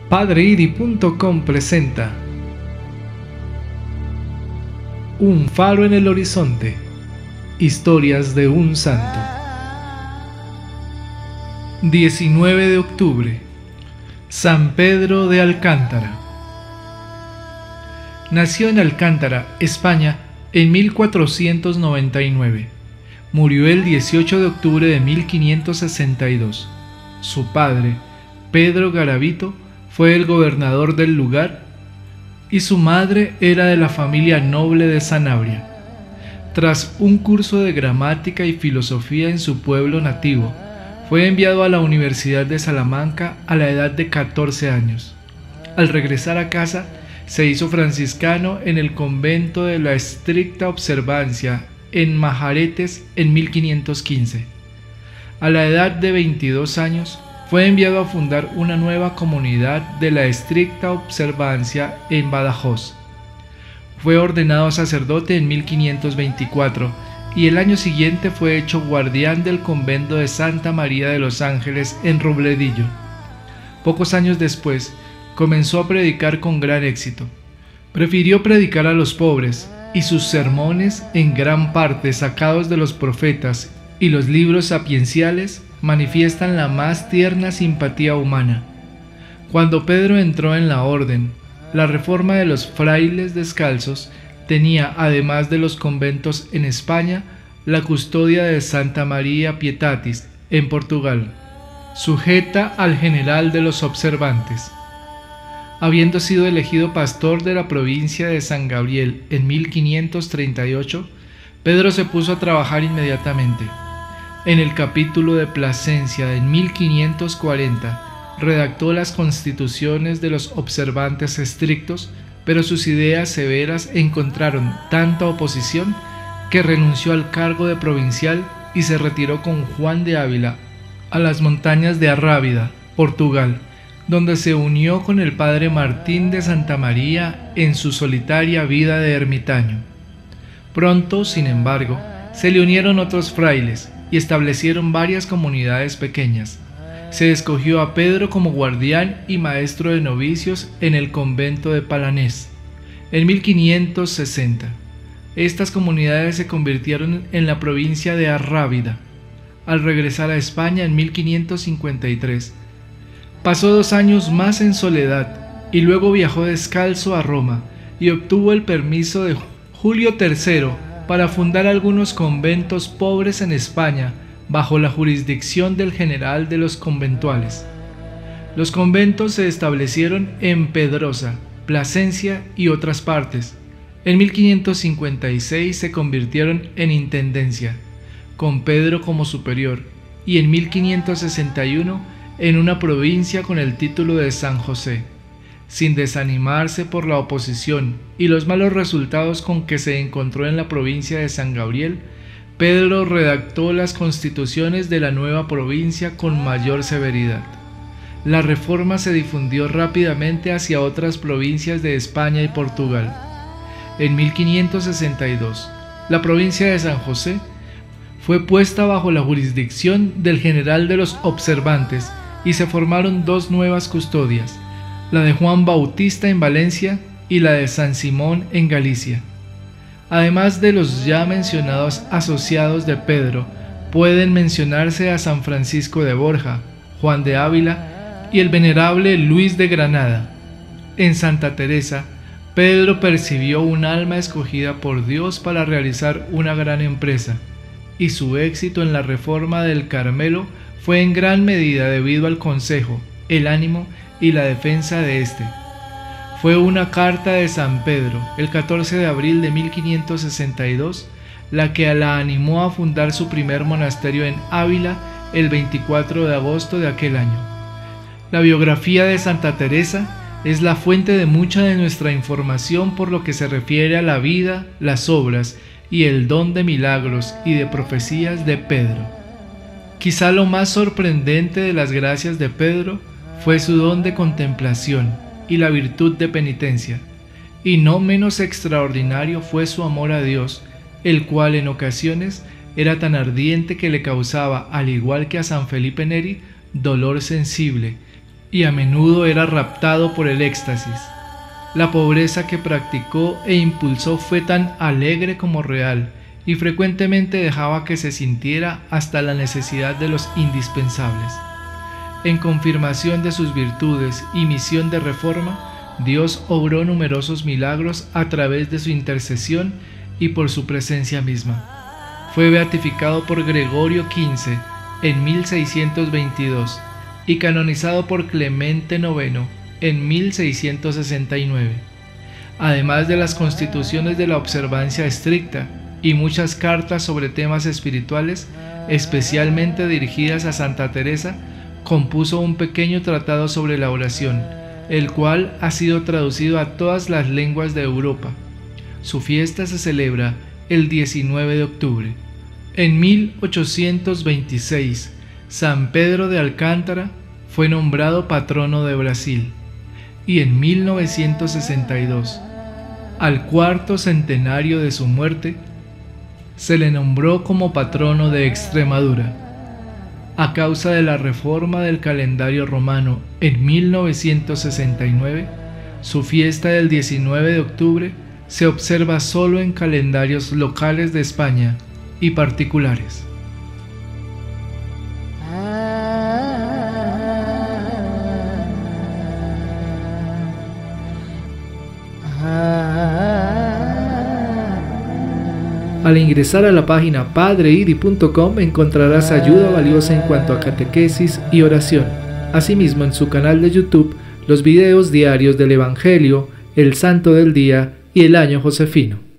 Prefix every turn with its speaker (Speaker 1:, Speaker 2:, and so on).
Speaker 1: Padreiri.com presenta Un faro en el horizonte. Historias de un santo. 19 de octubre. San Pedro de Alcántara. Nació en Alcántara, España, en 1499. Murió el 18 de octubre de 1562. Su padre, Pedro Garavito, fue el gobernador del lugar y su madre era de la familia noble de Sanabria. Tras un curso de gramática y filosofía en su pueblo nativo, fue enviado a la Universidad de Salamanca a la edad de 14 años. Al regresar a casa, se hizo franciscano en el convento de la Estricta Observancia en Majaretes en 1515. A la edad de 22 años, fue enviado a fundar una nueva comunidad de la Estricta Observancia en Badajoz. Fue ordenado sacerdote en 1524 y el año siguiente fue hecho guardián del convento de Santa María de los Ángeles en Robledillo. Pocos años después, comenzó a predicar con gran éxito. Prefirió predicar a los pobres, y sus sermones, en gran parte sacados de los profetas y los libros sapienciales, manifiestan la más tierna simpatía humana. Cuando Pedro entró en la orden, la reforma de los frailes descalzos tenía, además de los conventos en España, la custodia de Santa María Pietatis en Portugal, sujeta al general de los observantes. Habiendo sido elegido pastor de la provincia de San Gabriel en 1538, Pedro se puso a trabajar inmediatamente. En el capítulo de Plasencia en 1540, redactó las constituciones de los observantes estrictos, pero sus ideas severas encontraron tanta oposición que renunció al cargo de provincial y se retiró con Juan de Ávila a las montañas de Arrábida, Portugal, donde se unió con el padre Martín de Santa María en su solitaria vida de ermitaño. Pronto, sin embargo, se le unieron otros frailes y establecieron varias comunidades pequeñas. Se escogió a Pedro como guardián y maestro de novicios en el convento de Palanés. En 1560, estas comunidades se convirtieron en la provincia de Arrábida. Al regresar a España en 1553, pasó 2 años más en soledad y luego viajó descalzo a Roma y obtuvo el permiso de Julio III para fundar algunos conventos pobres en España bajo la jurisdicción del general de los conventuales. Los conventos se establecieron en Pedrosa, Plasencia y otras partes. En 1556 se convirtieron en intendencia, con Pedro como superior, y en 1561 en una provincia con el título de San José. Sin desanimarse por la oposición y los malos resultados con que se encontró en la provincia de San Gabriel, Pedro redactó las constituciones de la nueva provincia con mayor severidad. La reforma se difundió rápidamente hacia otras provincias de España y Portugal. En 1562, la provincia de San José fue puesta bajo la jurisdicción del general de los observantes y se formaron 2 nuevas custodias, la de Juan Bautista en Valencia y la de San Simón en Galicia. Además de los ya mencionados asociados de Pedro, pueden mencionarse a San Francisco de Borja, Juan de Ávila y el venerable Luis de Granada. En Santa Teresa, Pedro percibió un alma escogida por Dios para realizar una gran empresa, y su éxito en la reforma del Carmelo fue en gran medida debido al consejo, el ánimo y la defensa de éste. Fue una carta de San Pedro, el 14 de abril de 1562, la que la animó a fundar su primer monasterio en Ávila el 24 de agosto de aquel año. La biografía de Santa Teresa es la fuente de mucha de nuestra información por lo que se refiere a la vida, las obras y el don de milagros y de profecías de Pedro. Quizá lo más sorprendente de las gracias de Pedro fue su don de contemplación y la virtud de penitencia, y no menos extraordinario fue su amor a Dios, el cual en ocasiones era tan ardiente que le causaba, al igual que a San Felipe Neri, dolor sensible, y a menudo era raptado por el éxtasis. La pobreza que practicó e impulsó fue tan alegre como real, y frecuentemente dejaba que se sintiera hasta la necesidad de los indispensables. En confirmación de sus virtudes y misión de reforma, Dios obró numerosos milagros a través de su intercesión y por su presencia misma. Fue beatificado por Gregorio XV en 1622 y canonizado por Clemente IX en 1669. Además de las constituciones de la observancia estricta y muchas cartas sobre temas espirituales, especialmente dirigidas a Santa Teresa, compuso un pequeño tratado sobre la oración, el cual ha sido traducido a todas las lenguas de Europa. Su fiesta se celebra el 19 de octubre. En 1826, San Pedro de Alcántara fue nombrado patrono de Brasil, y en 1962, al cuarto centenario de su muerte, se le nombró como patrono de Extremadura. A causa de la reforma del calendario romano en 1969, su fiesta del 19 de octubre se observa solo en calendarios locales de España y particulares. Al ingresar a la página padreiri.com encontrarás ayuda valiosa en cuanto a catequesis y oración. Asimismo, en su canal de YouTube, los videos diarios del Evangelio, el Santo del Día y el Año Josefino.